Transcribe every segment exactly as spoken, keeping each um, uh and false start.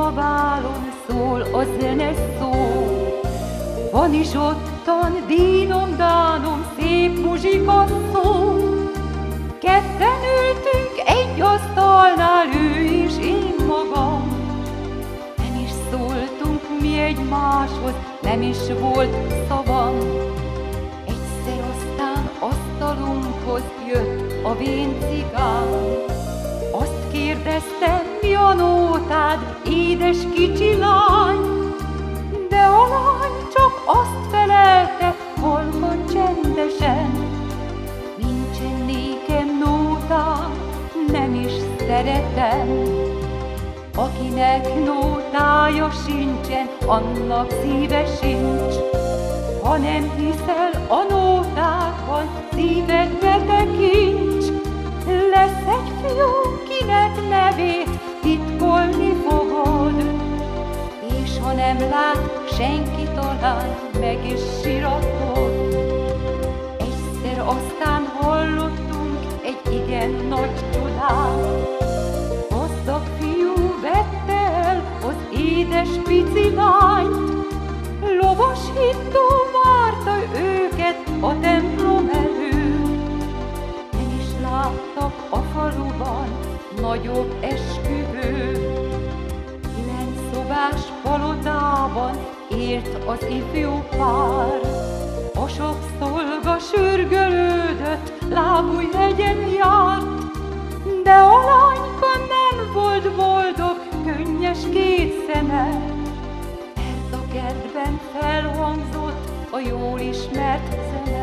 szabálon szól a zene szó. Van is ottan dínom, dánom, szép muzsika szó. Ketten ültünk egy asztalnál, ő és én magam. Nem is szóltunk mi egymáshoz, nem is volt szavam. Egyszer aztán asztalunkhoz jött a vén cigány. Azt kérdezte, mi a nótád, édes kicsi lány? De a lány csak azt felelte, halkan csendesen: nincsen nékem nótám, nem is szeretem. Akinek nótája sincsen, annak szíve sincs. Ha nem hiszel a nótákban, szívedbe tekints. Lesz egy fiú, kinek nevét titkolni fogod, és ha nem lát senki, talán meg is siratod. Egyszer aztán hallottunk egy igen nagy csodát. Gazdag fiú vette el az édes pici lányt. Lovas hintó várta őket a templom előtt. Nem is láttak a faluban nagyobb esküvőt. Kilenc szobás palotában élt az ifjú pár. A sok szolga sürgölődött, lábújhegyen járt. De a lányka nem volt boldog, könnyes két szeme, mert a kertben felhangzott a jól ismert zene.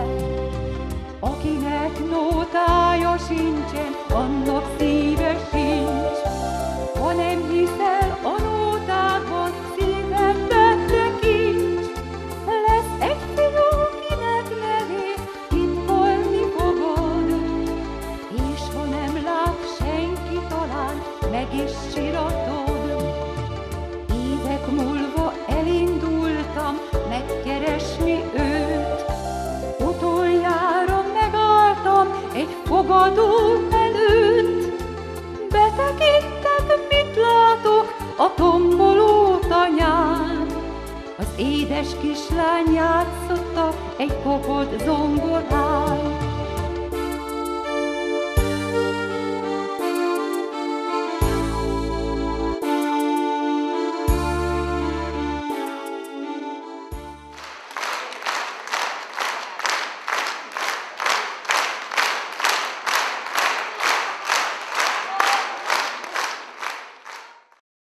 Akinek nótája sincsen, annak szíve sincs. Ha nem hiszel a nótákban, szívedbe tekints. Lesz egy fiú, kinek nevét titkolni fogod, és ha nem lát senki, talán meg is siratod. Évek múlva elindultam megkeresni őt. Utoljára megálltam egy fogadó előtt. Betekintek, mit látok a tomboló tanyán. Az édes kislány játszotta egy kopott zongorán.